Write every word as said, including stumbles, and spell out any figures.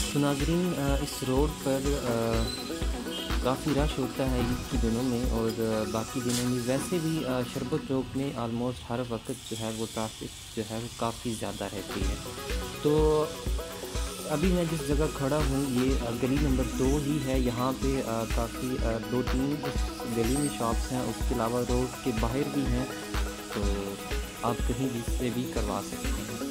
तो नाज़रीन अ, इस रोड पर काफ़ी रश होता है ईद के दिनों में और अ, बाकी दिनों में वैसे भी अ, शरबत चौक में आलमोस्ट हर वक़्त जो है वो ट्रैफ़िक जो है वो काफ़ी ज़्यादा रहती है। तो अभी मैं जिस जगह खड़ा हूँ ये अ, गली नंबर दो ही है। यहाँ पे अ, काफ़ी अ, दो तीन इस गली में शॉप्स हैं, उसके अलावा रोड के बाहर भी हैं, तो आप कहीं भी से भी करवा सकते हैं।